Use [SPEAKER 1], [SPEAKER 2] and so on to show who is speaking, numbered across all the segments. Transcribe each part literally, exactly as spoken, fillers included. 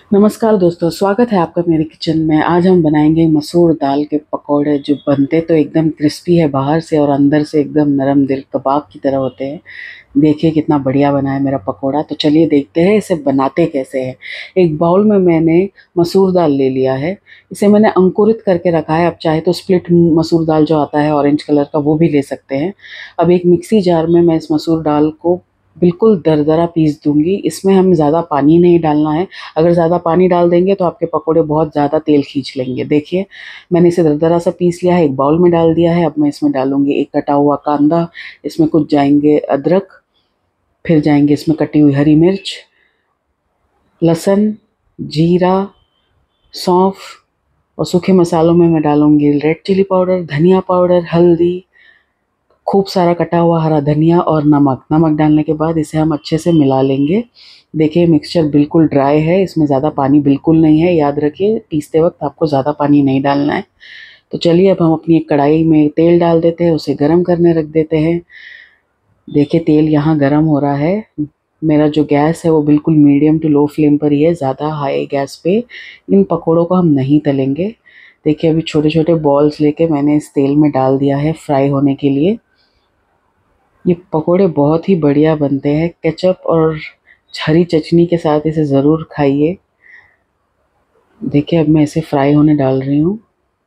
[SPEAKER 1] नमस्कार दोस्तों, स्वागत है आपका मेरे किचन में। आज हम बनाएंगे मसूर दाल के पकौड़े, जो बनते तो एकदम क्रिस्पी है बाहर से और अंदर से एकदम नरम दिल कबाब की तरह होते हैं। देखिए कितना बढ़िया बना है मेरा पकौड़ा। तो चलिए देखते हैं इसे बनाते कैसे हैं। एक बाउल में मैंने मसूर दाल ले लिया है। इसे मैंने अंकुरित करके रखा है। आप चाहे तो स्प्लिट मसूर दाल जो आता है ऑरेंज कलर का, वो भी ले सकते हैं। अब एक मिक्सी जार में मैं इस मसूर दाल को बिल्कुल दरदरा पीस दूंगी। इसमें हम ज़्यादा पानी नहीं डालना है। अगर ज़्यादा पानी डाल देंगे तो आपके पकोड़े बहुत ज़्यादा तेल खींच लेंगे। देखिए मैंने इसे दरदरा सा पीस लिया है, एक बाउल में डाल दिया है। अब मैं इसमें डालूंगी एक कटा हुआ कांदा, इसमें कुछ जाएंगे अदरक, फिर जाएंगे इसमें कटी हुई हरी मिर्च, लहसुन, जीरा, सौंफ, और सूखे मसालों में मैं डालूंगी रेड चिली पाउडर, धनिया पाउडर, हल्दी, खूब सारा कटा हुआ हरा धनिया और नमक। नमक डालने के बाद इसे हम अच्छे से मिला लेंगे। देखिए मिक्सचर बिल्कुल ड्राई है, इसमें ज़्यादा पानी बिल्कुल नहीं है। याद रखिए पीसते वक्त आपको ज़्यादा पानी नहीं डालना है। तो चलिए अब हम अपनी एक कढ़ाई में तेल डाल देते हैं, उसे गर्म करने रख देते हैं। देखिए तेल यहाँ गर्म हो रहा है। मेरा जो गैस है वो बिल्कुल मीडियम टू लो फ्लेम पर ही है, ज़्यादा हाई गैस पे इन पकौड़ों को हम नहीं तलेंगे। देखिए अभी छोटे छोटे बॉल्स लेके मैंने इस तेल में डाल दिया है फ्राई होने के लिए। ये पकोड़े बहुत ही बढ़िया बनते हैं। केचप और हरी चटनी के साथ इसे ज़रूर खाइए। देखिए अब मैं इसे फ्राई होने डाल रही हूँ।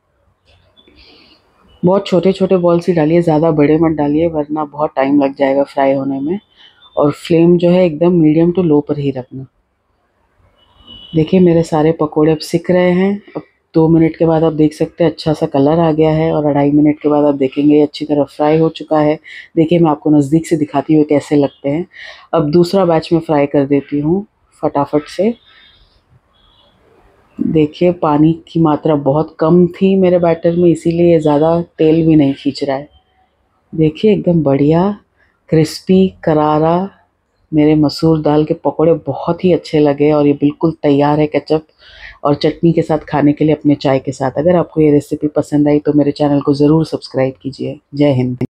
[SPEAKER 1] बहुत छोटे छोटे बॉल्स ही डालिए, ज़्यादा बड़े मत डालिए वरना बहुत टाइम लग जाएगा फ्राई होने में। और फ्लेम जो है एकदम मीडियम टू लो पर ही रखना। देखिए मेरे सारे पकोड़े अब सिक रहे हैं। अब दो मिनट के बाद आप देख सकते हैं अच्छा सा कलर आ गया है, और अढ़ाई मिनट के बाद आप देखेंगे ये अच्छी तरह फ्राई हो चुका है। देखिए मैं आपको नज़दीक से दिखाती हुई कैसे लगते हैं। अब दूसरा बैच में फ्राई कर देती हूँ फटाफट से। देखिए पानी की मात्रा बहुत कम थी मेरे बैटर में, इसीलिए ज़्यादा तेल भी नहीं खींच रहा है। देखिए एकदम बढ़िया क्रिस्पी करारा मेरे मसूर दाल के पकोड़े बहुत ही अच्छे लगे, और ये बिल्कुल तैयार है केचप और चटनी के साथ खाने के लिए अपने चाय के साथ। अगर आपको ये रेसिपी पसंद आई तो मेरे चैनल को ज़रूर सब्सक्राइब कीजिए। जय हिंद।